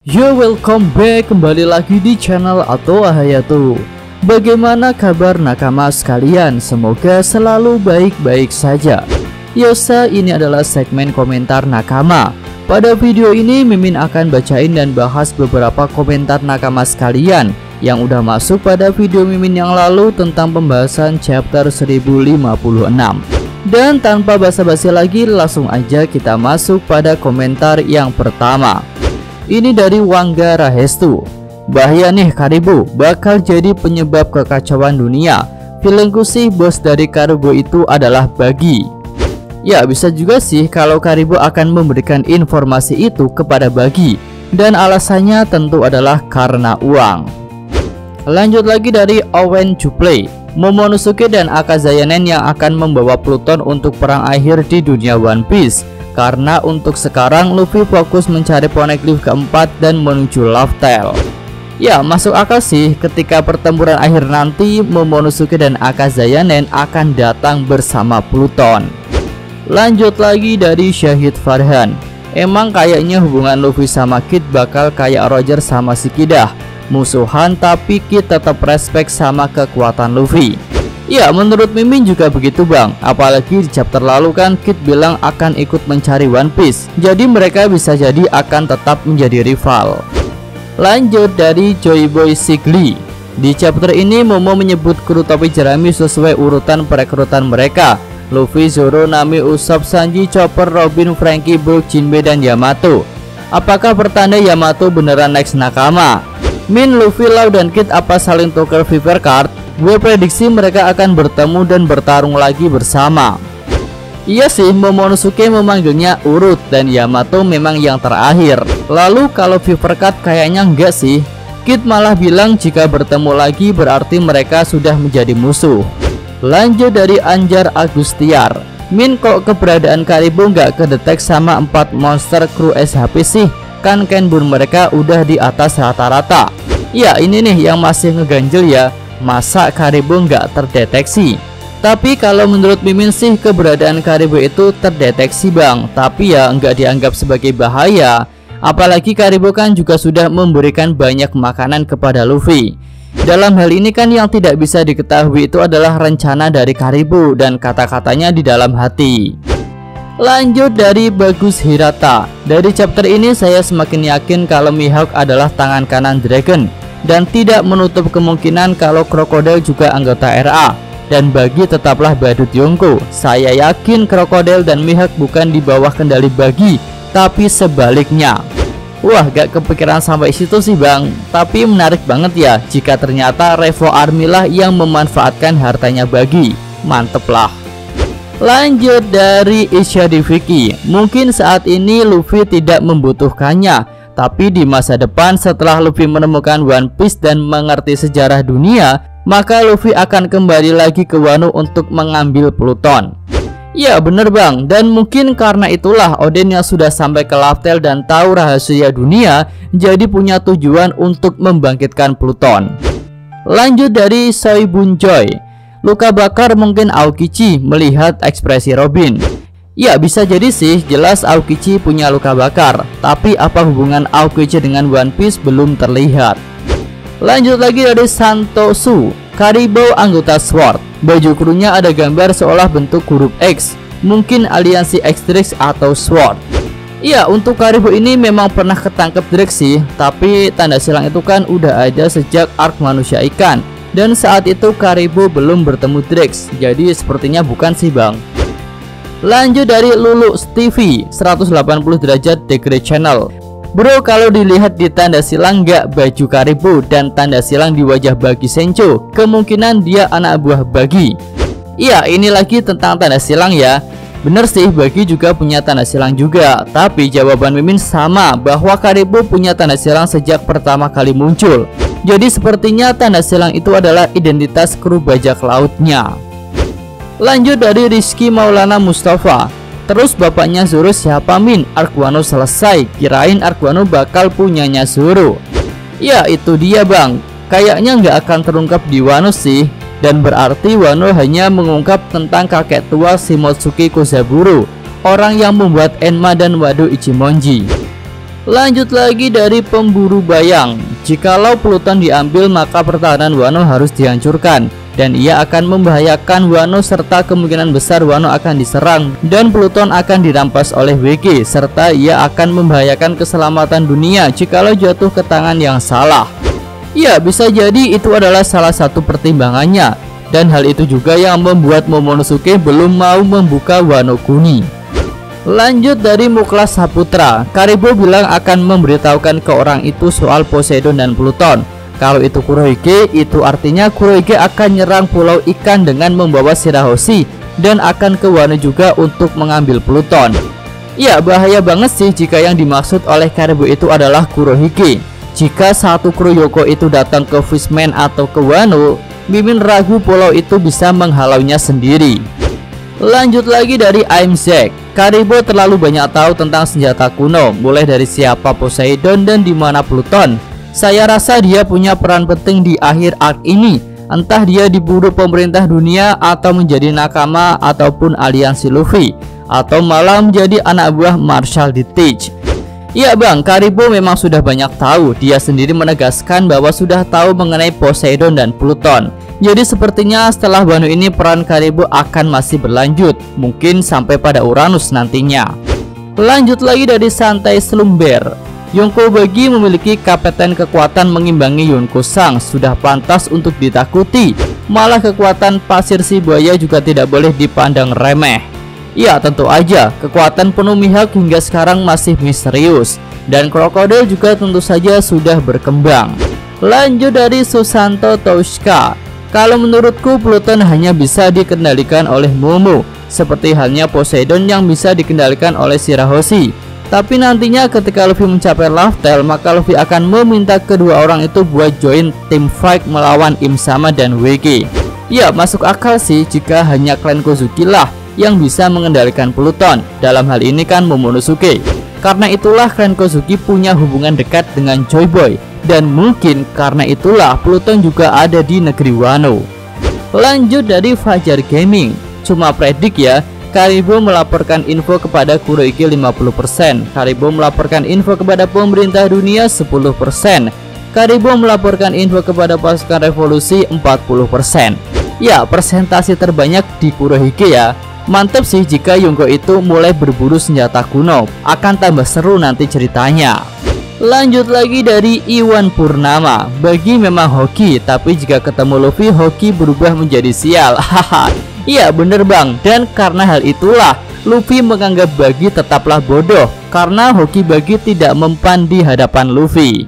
Yo, welcome back, kembali lagi di channel Auto Hayato. Bagaimana kabar nakama sekalian? Semoga selalu baik-baik saja. Yosa, ini adalah segmen komentar nakama. Pada video ini Mimin akan bacain dan bahas beberapa komentar nakama sekalian yang udah masuk pada video Mimin yang lalu tentang pembahasan chapter 1056. Dan tanpa basa-basi lagi, langsung aja kita masuk pada komentar yang pertama. Ini dari Wangga Rahestu. Bahaya nih Karibo, bakal jadi penyebab kekacauan dunia. Feelingku sih bos dari Karibo itu adalah Bagi. Ya, bisa juga sih kalau Karibo akan memberikan informasi itu kepada Bagi, dan alasannya tentu adalah karena uang. Lanjut lagi dari Owen Juplay. Momonosuke dan Akazayanen yang akan membawa Pluton untuk perang akhir di dunia One Piece. Karena untuk sekarang Luffy fokus mencari Poneglyph keempat dan menuju Love Tale. Ya, masuk akal sih ketika pertempuran akhir nanti Momonosuke dan Akazayanen akan datang bersama Pluton. Lanjut lagi dari Syahid Farhan. Emang kayaknya hubungan Luffy sama Kid bakal kayak Roger sama si Kidah, musuhan tapi Kid tetap respect sama kekuatan Luffy. Ya, menurut Mimin juga begitu bang. Apalagi di chapter lalu kan Kid bilang akan ikut mencari One Piece. Jadi mereka bisa jadi akan tetap menjadi rival. Lanjut dari Joyboy Sigli. Di chapter ini Momo menyebut kru topi jerami sesuai urutan perekrutan mereka. Luffy, Zoro, Nami, Usopp, Sanji, Chopper, Robin, Franky, Brook, Jinbe, dan Yamato. Apakah pertanda Yamato beneran next nakama? Min, Luffy, Lau, dan Kid apa saling tuker Viper Card? Gue prediksi mereka akan bertemu dan bertarung lagi bersama. Iya sih, Momonosuke memanggilnya Urut dan Yamato memang yang terakhir. Lalu kalau Viper Card kayaknya enggak sih. Kid malah bilang jika bertemu lagi berarti mereka sudah menjadi musuh. Lanjut dari Anjar Agustiar. Min, kok keberadaan Karibo nggak kedetek sama 4 monster kru SHP sih? Kan Kenbun mereka udah di atas rata-rata. Ya, ini nih yang masih ngeganjel ya. Masa Karibo nggak terdeteksi? Tapi kalau menurut Mimin sih keberadaan Karibo itu terdeteksi bang, tapi ya nggak dianggap sebagai bahaya. Apalagi Karibo kan juga sudah memberikan banyak makanan kepada Luffy. Dalam hal ini kan yang tidak bisa diketahui itu adalah rencana dari Karibo dan kata-katanya di dalam hati. Lanjut dari Bagus Hirata. Dari chapter ini saya semakin yakin kalau Mihawk adalah tangan kanan Dragon, dan tidak menutup kemungkinan kalau Crocodile juga anggota RA. Dan Bagi tetaplah badut Yonko. Saya yakin Crocodile dan Mihawk bukan di bawah kendali Bagi, tapi sebaliknya. Wah, gak kepikiran sampai situ sih bang. Tapi menarik banget ya jika ternyata Revo Army lah yang memanfaatkan hartanya Bagi. Mantep lah. Lanjut dari Isyadi Vicky. Mungkin saat ini Luffy tidak membutuhkannya, tapi di masa depan setelah Luffy menemukan One Piece dan mengerti sejarah dunia, maka Luffy akan kembali lagi ke Wano untuk mengambil Pluton. Ya bener bang, dan mungkin karena itulah Oden yang sudah sampai ke Love Tale dan tahu rahasia dunia, jadi punya tujuan untuk membangkitkan Pluton. Lanjut dari Soibun Joy. Luka bakar mungkin Aokichi melihat ekspresi Robin. Ya bisa jadi sih, jelas Aokichi punya luka bakar. Tapi apa hubungan Aokichi dengan One Piece belum terlihat. Lanjut lagi dari Santosu. Karibo anggota SWORD. Baju krunya ada gambar seolah bentuk huruf X. Mungkin aliansi X-Drix atau SWORD. Ya, untuk Karibo ini memang pernah ketangkep Drix sih. Tapi tanda silang itu kan udah ada sejak arc manusia ikan. Dan saat itu Karibo belum bertemu Drix. Jadi sepertinya bukan sih bang. Lanjut dari Lulu Stevie 180 derajat Degree Channel. Bro, kalau dilihat di tanda silang nggak baju Karibo dan tanda silang di wajah Bagi Sencho, kemungkinan dia anak buah Bagi. Iya, ini lagi tentang tanda silang ya. Bener sih, Bagi juga punya tanda silang juga. Tapi jawaban Mimin sama, bahwa Karibo punya tanda silang sejak pertama kali muncul. Jadi sepertinya tanda silang itu adalah identitas kru bajak lautnya. Lanjut dari Rizky Maulana Mustafa. Terus bapaknya Zoro siapa Min? Arc Wano selesai, kirain Arc Wano bakal punyanya Zoro. Ya itu dia bang, kayaknya nggak akan terungkap di Wano sih. Dan berarti Wano hanya mengungkap tentang kakek tua Shimotsuki Kozaburo, orang yang membuat Enma dan Wado Ichimonji. Lanjut lagi dari pemburu bayang. Jikalau Pluton diambil maka pertahanan Wano harus dihancurkan, dan ia akan membahayakan Wano serta kemungkinan besar Wano akan diserang dan Pluton akan dirampas oleh WG, serta ia akan membahayakan keselamatan dunia jikalau jatuh ke tangan yang salah. Ya, bisa jadi itu adalah salah satu pertimbangannya, dan hal itu juga yang membuat Momonosuke belum mau membuka Wano Kuni. Lanjut dari Muklas Saputra, Karibo bilang akan memberitahukan ke orang itu soal Poseidon dan Pluton. Kalau itu Kurohige, itu artinya Kurohige akan nyerang pulau ikan dengan membawa Shirahoshi dan akan ke Wano juga untuk mengambil Pluton. Ya, bahaya banget sih jika yang dimaksud oleh Karibo itu adalah Kurohige. Jika satu Kuroyoko itu datang ke Fishman atau ke Wano, Mimin ragu pulau itu bisa menghalaunya sendiri. Lanjut lagi dari I'm Zack. Karibo terlalu banyak tahu tentang senjata kuno, mulai dari siapa Poseidon dan di mana Pluton. Saya rasa dia punya peran penting di akhir arc ini. Entah dia diburu pemerintah dunia atau menjadi nakama ataupun aliansi Luffy, atau malah menjadi anak buah Marshall D. Teach. Iya bang, Karibo memang sudah banyak tahu. Dia sendiri menegaskan bahwa sudah tahu mengenai Poseidon dan Pluton. Jadi sepertinya setelah Wano ini peran Karibo akan masih berlanjut, mungkin sampai pada Uranus nantinya. Lanjut lagi dari Santai Slumber. Yonko Bagi memiliki kapten kekuatan mengimbangi Yonko Sang, sudah pantas untuk ditakuti. Malah kekuatan pasir si buaya juga tidak boleh dipandang remeh. Ya tentu aja, kekuatan penuh Mihawk hingga sekarang masih misterius, dan krokodil juga tentu saja sudah berkembang. Lanjut dari Susanto Toshika. Kalau menurutku Pluton hanya bisa dikendalikan oleh Momo, seperti halnya Poseidon yang bisa dikendalikan oleh Shirahoshi. Tapi nantinya ketika Luffy mencapai Laugh Tale, maka Luffy akan meminta kedua orang itu buat join tim fight melawan Im-sama dan WG. Ya masuk akal sih jika hanya klan Kozuki lah yang bisa mengendalikan Pluton, dalam hal ini kan Momonosuke. Karena itulah klan Kozuki punya hubungan dekat dengan Joy Boy, dan mungkin karena itulah Pluton juga ada di negeri Wano. Lanjut dari Fajar Gaming. Cuma predik ya, Karibo melaporkan info kepada Kurohige 50%, Karibo melaporkan info kepada pemerintah dunia 10%, Karibo melaporkan info kepada pasukan revolusi 40%. Ya, persentase terbanyak di Kurohige ya. Mantap sih jika Yonko itu mulai berburu senjata kuno, akan tambah seru nanti ceritanya. Lanjut lagi dari Iwan Purnama. Bagi memang hoki, tapi jika ketemu Luffy hoki berubah menjadi sial. Haha. Iya bener bang, dan karena hal itulah Luffy menganggap Bagi tetaplah bodoh, karena hoki Bagi tidak mempan di hadapan Luffy.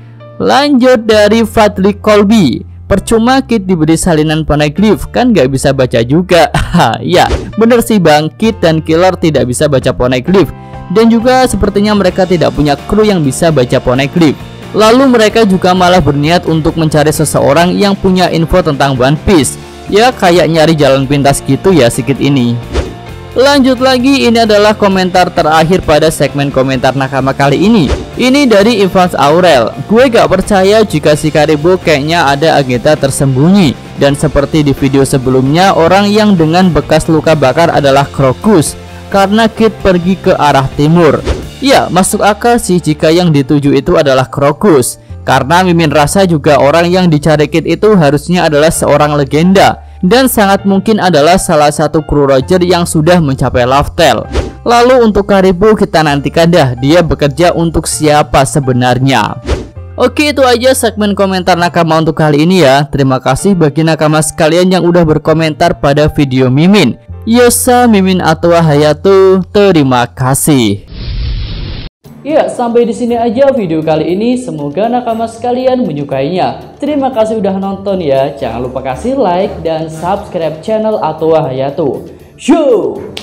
Lanjut dari Fadli Colby. Percuma Kid diberi salinan poneglyph, kan gak bisa baca juga. Ya bener sih bang, Kid dan Killer tidak bisa baca poneglyph, dan juga sepertinya mereka tidak punya kru yang bisa baca poneglyph. Lalu mereka juga malah berniat untuk mencari seseorang yang punya info tentang One Piece. Ya kayak nyari jalan pintas gitu ya sikit ini. Lanjut lagi, ini adalah komentar terakhir pada segmen komentar nakama kali ini. Ini dari Evans Aurel. Gue gak percaya jika si Karibo kayaknya ada agenda tersembunyi. Dan seperti di video sebelumnya, orang yang dengan bekas luka bakar adalah Crocus, karena Kid pergi ke arah timur. Ya masuk akal sih jika yang dituju itu adalah Crocus, karena Mimin rasa juga orang yang dicari Kid itu harusnya adalah seorang legenda, dan sangat mungkin adalah salah satu kru Roger yang sudah mencapai Laugh Tale. Lalu untuk Karibo kita nantikan dah dia bekerja untuk siapa sebenarnya. Oke, itu aja segmen komentar nakama untuk kali ini ya. Terima kasih bagi nakama sekalian yang udah berkomentar pada video Mimin. Yosa, Mimin Atwa Hayato, terima kasih. Ya, sampai di sini aja video kali ini. Semoga nakama sekalian menyukainya. Terima kasih udah nonton ya. Jangan lupa kasih like dan subscribe channel Atwa Hayato. Show!